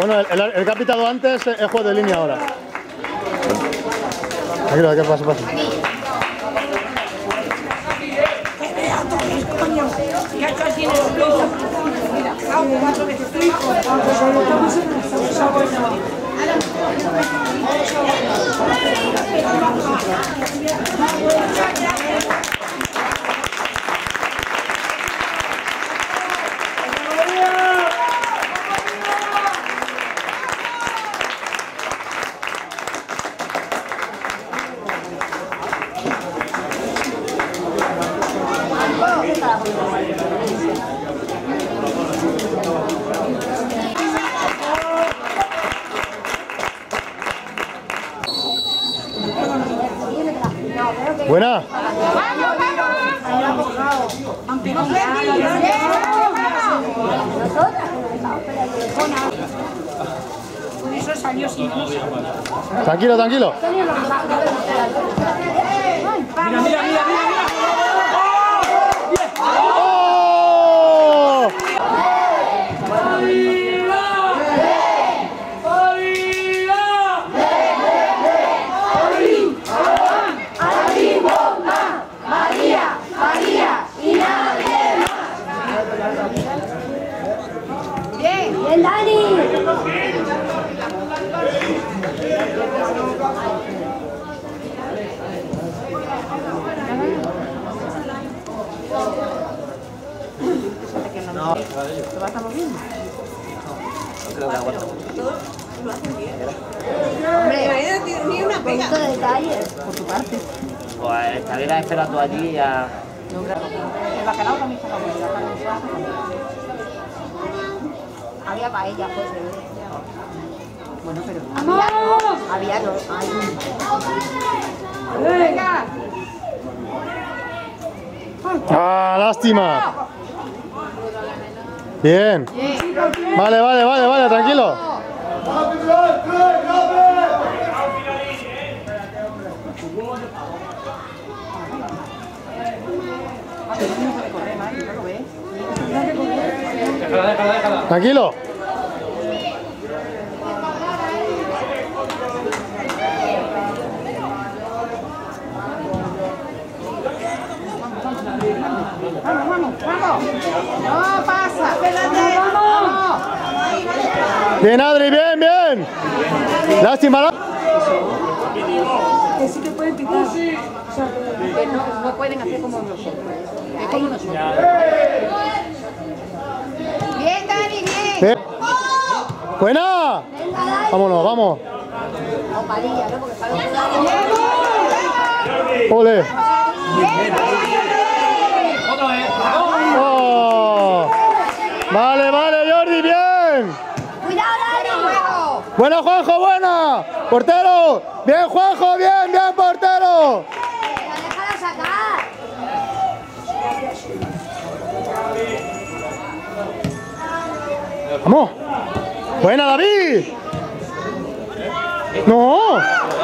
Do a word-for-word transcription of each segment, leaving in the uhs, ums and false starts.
Bueno, el, el, el que ha pitado antes es juego de línea ahora. Tranquilo, que pasa, pasa. Buena. Tranquilo, tranquilo. Mira, mira, mira, mira. ¡Bien, Dani! No, ¿lo vas a mover? No creo que aguanta. Todos lo hacen bien. Hombre, ni una pega. de detalles, por tu parte. Pues estaría esperando allí a... El bacalao también está bueno, el bacalao. Había paella, pues, de... Bueno, pero... Había no, había no. Ay. ¡Venga! ¡Ah, lástima! Bien. Vale, vale, vale, vale, tranquilo. Tranquilo. Vamos, vamos, vamos. No pasa, espérate. Vamos. Bien, Adri, bien, bien. Lástima. La... Que sí que pueden pitar. O sea, que no, no pueden hacer como nosotros. Es como nosotros. Bien, Dani, bien. bien. Buena. Vámonos, vamos. O María, ¿no? Porque para Ole. Bien, Oh. Vale, vale, Jordi, bien. cuidado, Dani, juego. Buena, Juanjo, buena. Portero. Bien, Juanjo, bien, bien, portero. Déjala sacar. Vamos. Buena, David. No.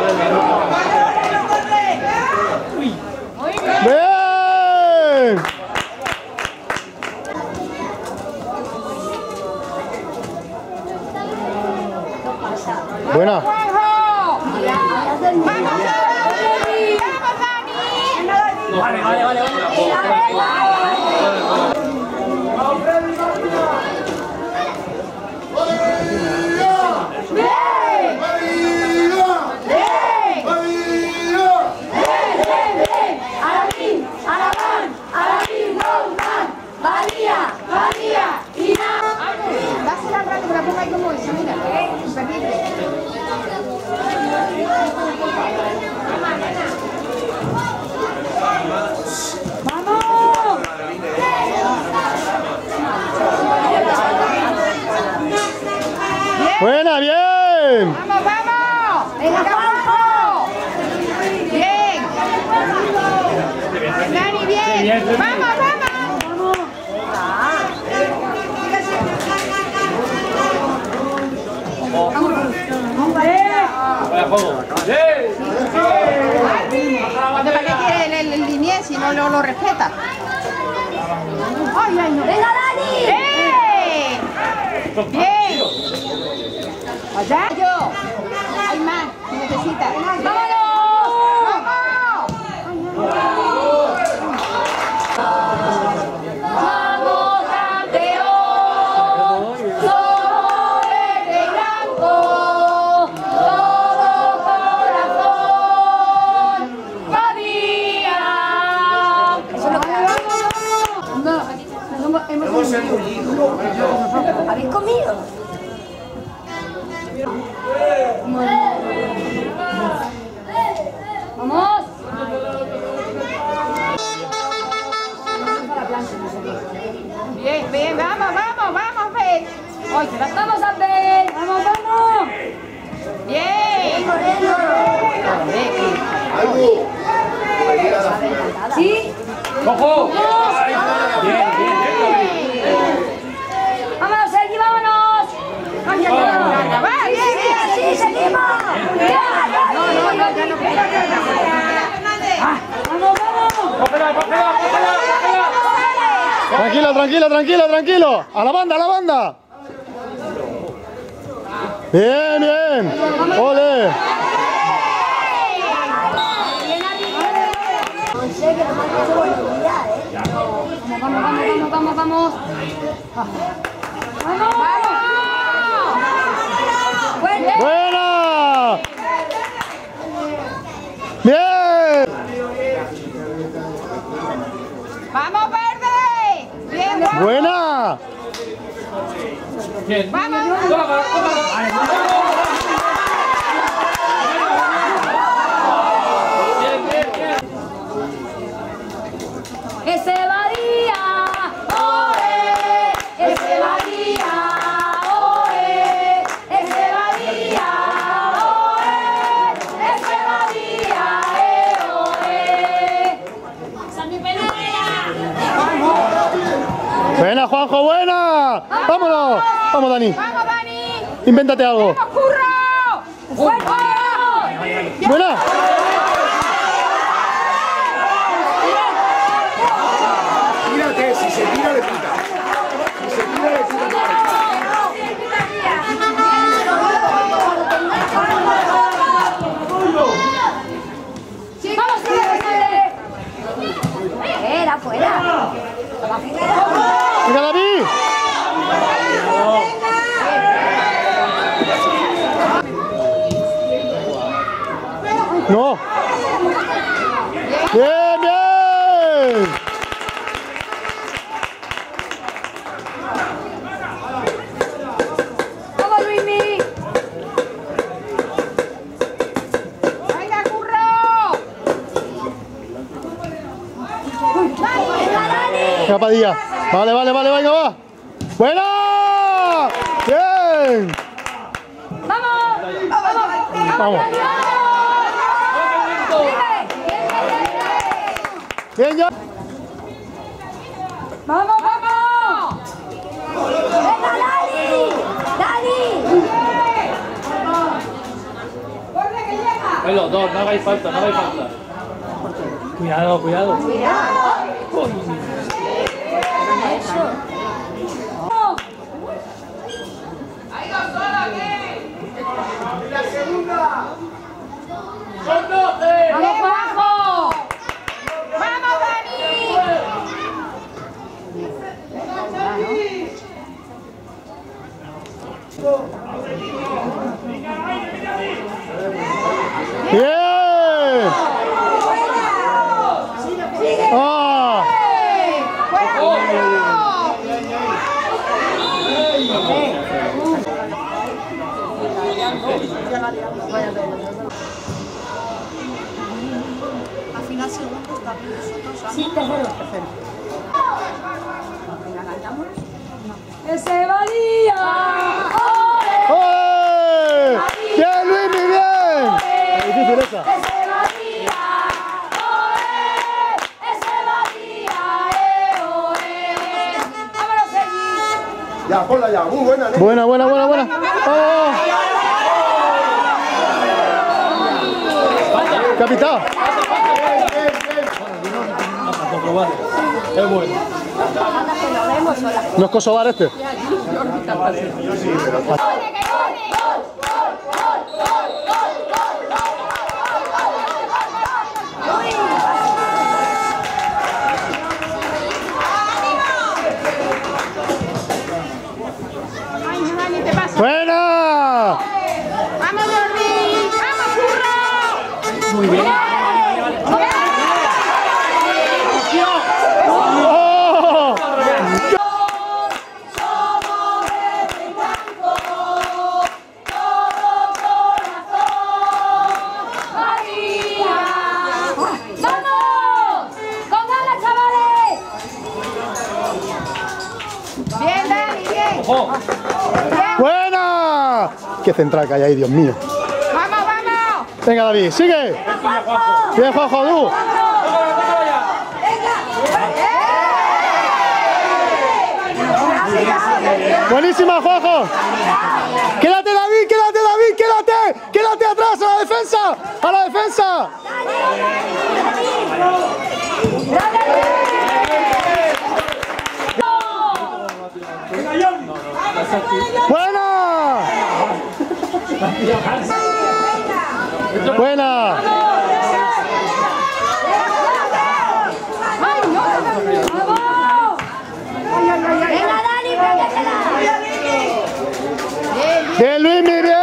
Bien. Buena. Vale, vale, vale. Dásela al rato que la ponga ahí como eso, mira. Imperdible. ¡Vamos! Buena, bien. ¡Vamos, vamos! ¡Venga, Juanjo! ¡Bien! ¡Dani, bien! ¡Vamos, vamos! ¿Para qué quiere el, el, el linier si no lo, lo respeta? ¡Ay, ay, no! ¡Venga, Dani! ¡Eh! ¡Bien! Hemos engullido. ¿Habéis comido? ¡Vamos! Bien, bien, vamos, vamos, vamos, Ben. ¡Hoy vamos a ver! ¡Vamos, vamos! Bien. Algo. ¿Sí? ¡Ojo! ¡Vamos! Bien, bien, ¡Vámonos, Sergi, vámonos! ¡Vamos, ya Va, bien, bien. ¡Sí, seguimos! No, no, no, ya no puedo. ¡Vamos, vamos! ¡Cógela, cógela, cógela, cógela! Tranquilo, tranquilo, tranquilo, tranquilo. A la banda, a la banda. Bien, bien. Ole. Vamos, vamos, vamos, vamos. ¡Vamos! ¡Vamos! Buena. Bien. Vamos, verde. Bien, guapo. Buena. Bien. Vamos. Toma, toma. Bien, bien, bien. ¡Ese Badía! ¡Oe! ¡Ese Badía! ¡Oe! ¡Ese Badía! ¡Oe! ¡Ese Badía! ¡Eh! ¡Oe! ¡Santi Penedera! Buena, Juanjo, buena. Vámonos. Vamos, Dani. Vamos, Dani. Invéntate algo. ¡Vamos, curro! ¡Fuego! Buena. Tírate, si se tira le pica. Si se tira le pica. ¡Vamos, sigue! ¡Fuera, fuera! Venga, David. No. Bien, bien. ¡Vamos, Luismi! ¡Venga, curro! Venga, Padilla. Vale, vale, vale, venga, va. Buena. Bien. ¡Vamos! ¡Vamos! Vamos. Bien, ya. ¡Vamos, vamos! ¡Venga, Dani! ¡Dani! Ahí los dos, no hagáis falta, no hagáis falta. Cuidado, cuidado. ¡Vamos, Juanjo! ¡Vamos, Dani! Bien. Ah. ¡Fuera, curro! Al final segundos también nosotros. Sí, tercero. ¡Ese Badía! ¡Ole! ¡Ole! ¡Bien, Luismi, bien! Es difícil esa. ¡Ese Badía! ¡Ole! ¡Ese Badía! ¡Eh! ¡Ole! ¡Vámonos, Sergi! Ya, ponla ya. Muy buena, ¿eh? Buena, buena, buena, buena. ¡Vamos! Capitán. Es bueno. ¿No es Kosovar este? ¡Ay, no, Dani, te pasa! ¡Buena! ¡Vamos, Jordi! ¡Vamos, curro! Muy bien. ¡Oh! Bien, Dani, bien. ¡Ojo! ¡Buena! ¡Qué central que hay ahí, Dios mío! Vamos, vamos. Venga, David, sigue. Bien, Juanjo, tú. Buenísima, Juanjo. Quédate, David, quédate, David, quédate. Quédate atrás, a la defensa. A la defensa. Buena. Buena. Venga, Dani, préndetela. Bien, Luis, muy bien.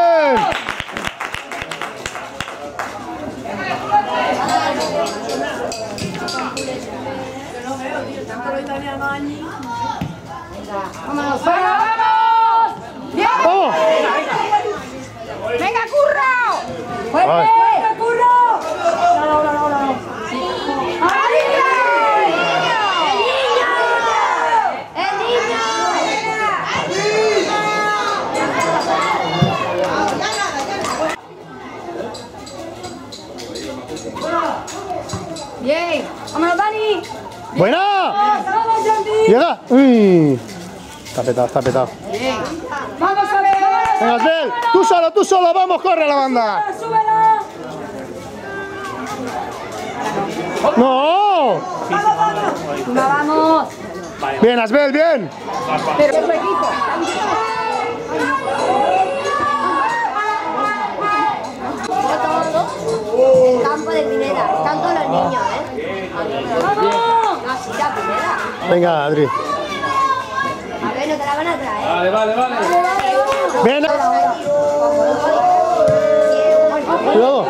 Vámonos, vamos. Bien. Vamos. Venga, curro. Ay. Venga, curro. ¡Arriba! ¡El niño! Bien. Vámonos, Dani. Buena. Vamos, Jordi. Llega. Uy. Está petado, está petado. Bien. Vamos a ver. Venga, Asbel, tú solo, tú solo, vamos, corre la banda. Súbela. No. Vamos. Bien, Asbel, bien. Pero es su equipo. El campo de Pineda. Están todos los niños, ¿eh? ¡Vamos! No, sí, la Pineda. Venga, Adri. A ver, no te la van a traer. Vale, vale, vale. Ven. Cuidado.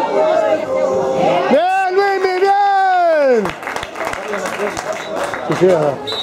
Bien, Luis, bien. Sí, sí,